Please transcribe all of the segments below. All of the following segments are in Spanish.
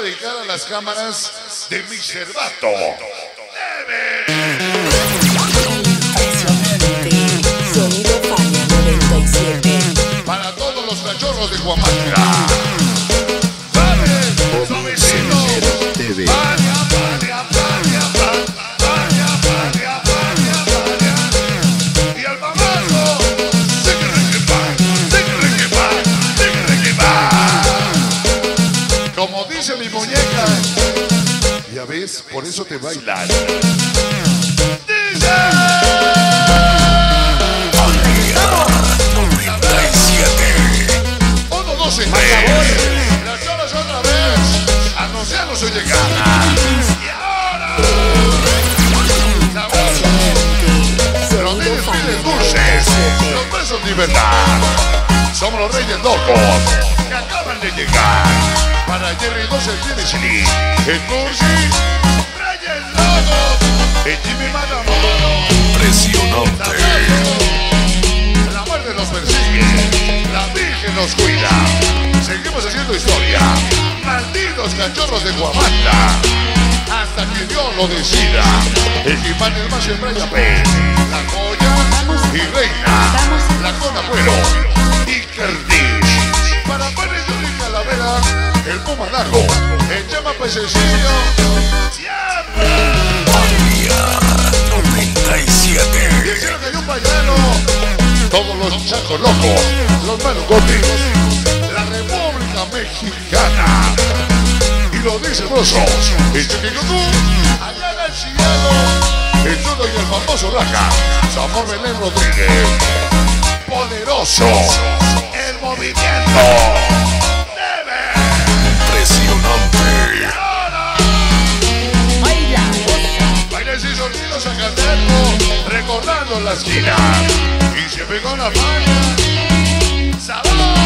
dedicada a las cámaras de Mr. Vato. Sonido Fania 97. Para todos los cachorros de Huamantla. ¡Dale! ¡Suavecito! ¡Fania, Fania, Fania, Fania, Fania, Fania, Fania! Y al mamazo, como dice mi muñeca, ya ves, por eso te bailan. Las cholas otra vez anunciando su llegada. Y ahora los niños piden dulces, los besos de verdad. Somos los Reyes Locos que acaban de llegar. Para Jerry 12 tiene Chili, el Cursi, Reyes Locos, el Jimmy Matamoros. Impresionante. La muerte nos persigue, la Virgen nos cuida. Seguimos haciendo historia. Malditos cachorros de Huamantla. Hasta que Dios lo decida. El Jimán, el más siempre ya ve. La joya y reina. La con abuelo y Kerdish. Para Pérez y Calavera, el Puma Dago, el Llama Pececillo. ¡Siempre! Fania 97. Y el cielo cayó un payano. Todos los chacos locos, los malucotes, la República Mexicana. Y lo dice Broso, el Chiquicotú, allá en el cielo, el Tudo y el famoso Raja, Samor Belén Rodríguez. Poderoso, el movimiento. Debe. Impresionante. Bailes y sonidos a Caterco, recordando la esquina. Y siempre con la Fania. ¡Sabor!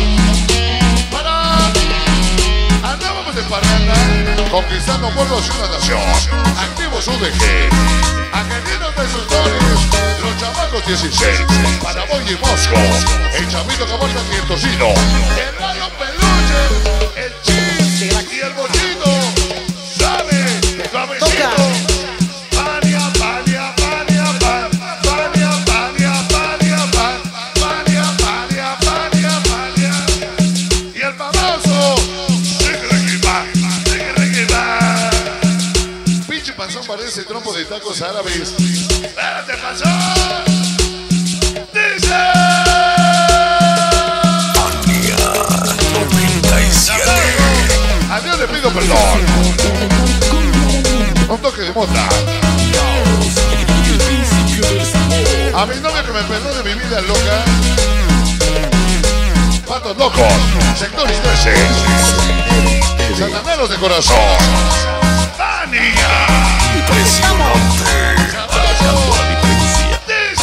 Para. Andábamos de parranda, conquistando pueblos y una nación. Activos UDG. Argentinos de sus dones, los chamacos 16. Para Boy y Mosco, el chavito que aporta aquí el tocino. El Lalo Peluche, el Chis y el Bollito. ¡Sabe! ¡Suavecito! Parece trompo de tacos árabes. ¡Espérate, pasó! ¡Dice! Fania 97. A Dios le pido perdón. Un toque de mota. A mi novia que me perdone mi vida loca. Patos locos. Sector 13. Sataneros de corazón. ¡Fania! Impresionante. Marcando la diferencia.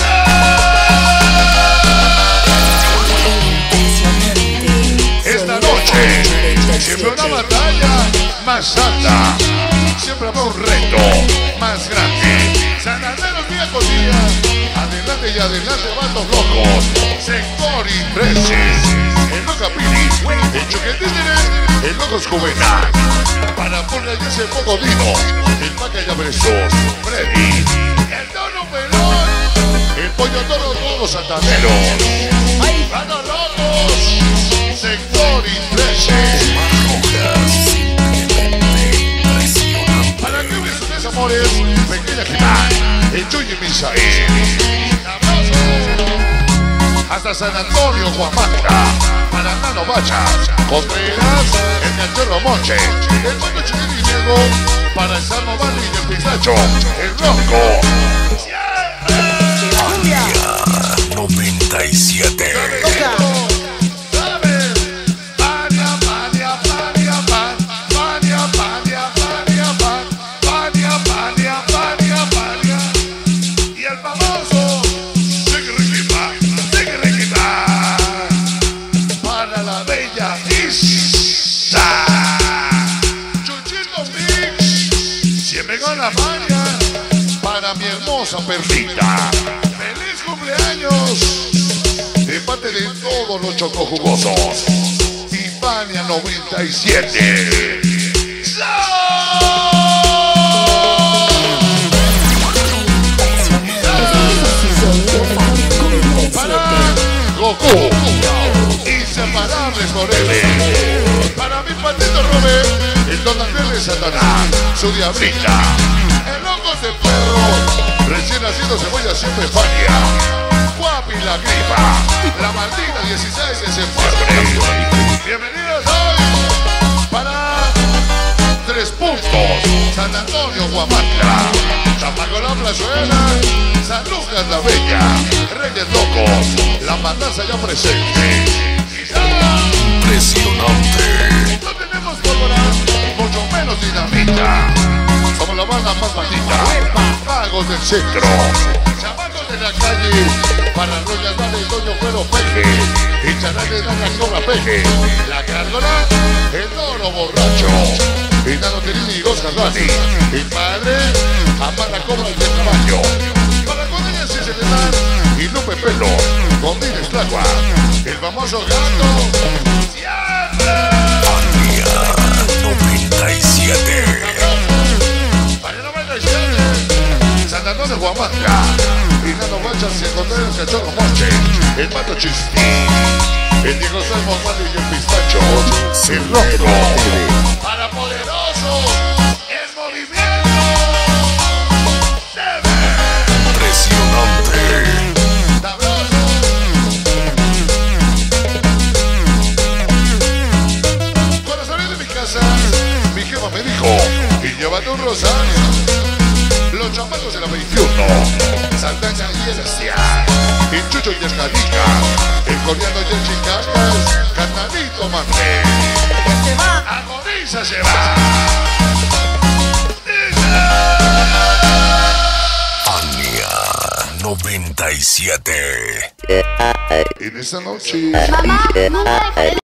Esta noche siempre una batalla más alta. Siempre habrá un reto más grande. Sanaderos día con día. Adelante y adelante, vatos locos. Sector y 13. El Loca Pili, el Choquetín, el Locos Juvenal. Para poner ese poco dino, el Paca Llavesos, Freddy, el Dono Pelón, el Pollo Toro, todos santaneros. ¡Vatos locos! Sector y 13. Para que vean sus desamores, Pequeña Jimán, el Chuy y Misael. Hasta San Antonio, Huamantla, para Nano Bacha, Contreras, el Cachorro Moche, el Mono Chiquito y Diego, para el Salmo Bali y el Pistacho, el Ronco. Fania 97. Y el famoso para la bella Isa. Chuchito Mix, siempre con la Fania. Para mi hermosa perrita, feliz cumpleaños de parte de todos los chocojugosos. Y Fania 97. Goku, inseparables por él. Para mi patito Robert, el Donatello de Satanás, su diablita, el ojos de perro, recién nacido cebolla siempre fania, Guapi la gripa, la maldita 16 de septiembre. Bienvenidos hoy para 3 puntos, San Antonio, Guamantla, Chamaco la Plazuela, San Lucas la Bella, Reyes Locos, la matanza ya presente. Impresionante. No tenemos pólvora, mucho menos dinamita. Somos la banda más maldita, magos del centro, chamacos de la calle, para Royas Vale y Doño Cuero Peje, y Charales dan la cobra Peje, la Gárgola, el Toro Borracho, y Nano Terini y Oscar Dani, y padre, Amanda Cobra y de Caballo, para Codeñas y Serenal, y Lupe Pelo, con Dines Tlacua, el famoso gato, Fania 97. Para 97, San Antonio de Guamantla, y Nano Manchas y encontrar el cachorro Moche, el Pato Chisti, el Diego Salmo Mali y el Pistacho, el Rojo, para poderosos, el movimiento debe. Impresionante. Sabroso. Cuando salí de mi casa, mi jefa me dijo, y llévate un rosario. Los chamacos de la 21, Saldaña y el Asia, el Chucho y el Canica, el coreano y el Chicacas, Canalito Manre. Se va, agoniza se va. Fania 97. En esta noche. Mamá, nunca dejaré